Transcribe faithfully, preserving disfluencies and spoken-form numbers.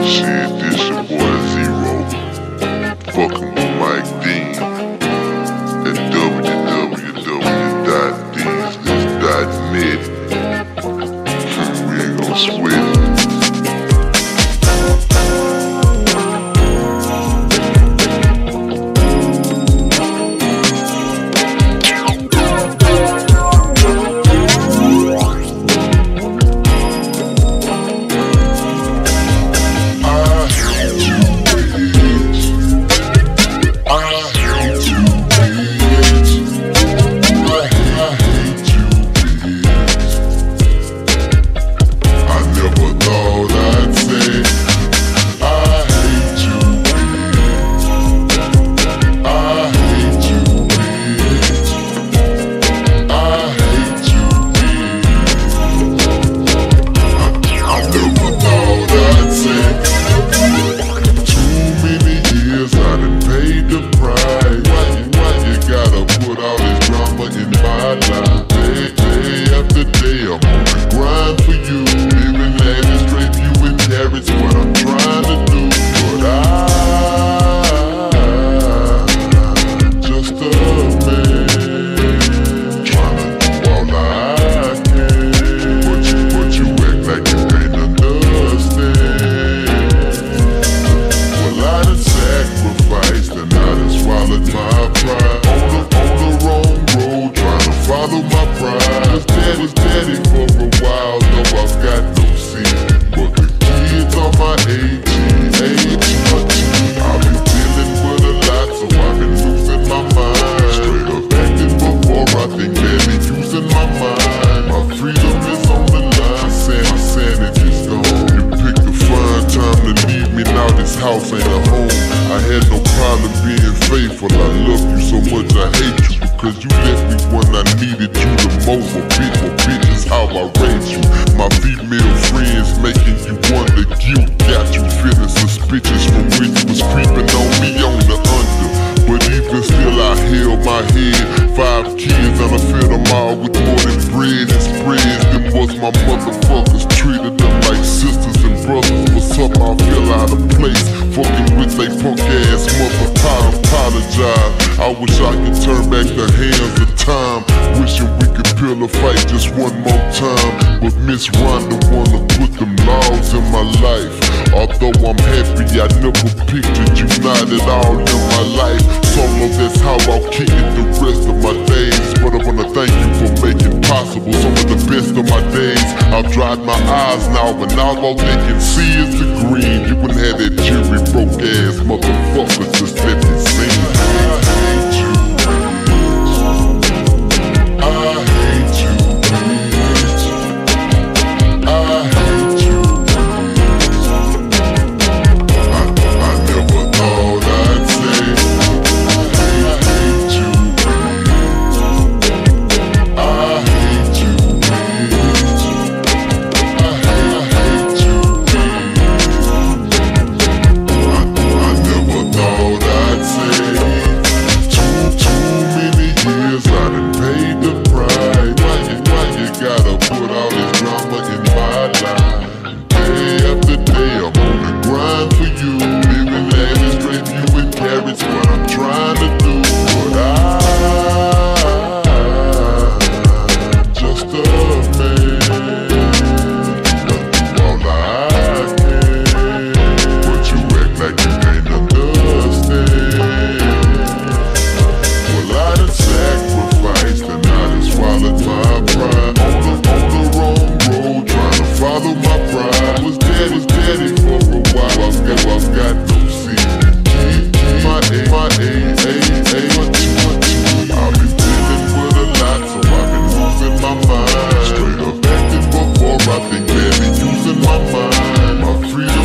Shit, this your boy Zero, fucking with Mike Dean at w w w dot deans dot net. We ain't gon' sweat it. House ain't a home. I had no problem being faithful. I love you so much I hate you because you left me when I needed you the most. A bitch, a bitch is how I raised you. My female friends making you wonder. Guilt got you feeling suspicious from when you was creeping on me on the under. But even still I held my head. Five kids and I fed them all with more than bread and spreads. Them was my motherfuckers, treated them like sisters and brothers. But somehow I feel out of place, fucking with they punk ass mother. I apologize. I wish I could turn back the hands of time, wishing we could peel a fight just one more time. But Miss Rhonda wanna put them laws in my life. Although I'm happy I never pictured you not at all in my life. Solo, that's how I'll kick it the rest of my days. But I wanna thank you for making possible some of the best of my days. I've dried my eyes now, but now all they can see is the green. You wouldn't have that cherry broke ass motherfucker just let me sing. I hate you, bitch. I hate you, bitch. I hate you, bitch. I, I never thought I'd say I hate you, bitch. I hate you, bitch. I hate, I hate you, bitch. I, I never thought I'd say too, too many years I done paid the price. Why you, why you gotta put all this drama in my life? Day after day I'm on the grind for you. Living lavish, drape you with carrots, what I'm trying to do. But I'm just a man, do all I can. But you act like you can't understand. Well, I done sacrificed and I done swallowed my pride. On the, on the wrong road, trying to follow my pride. Was dead, was daddy for a while. I've got, I've got no secret. My A, my A, A, A, my two, my two. I've been dealing with a lot, so I've been losing my mind. Straight up acting before I think barely using my mind. My freedom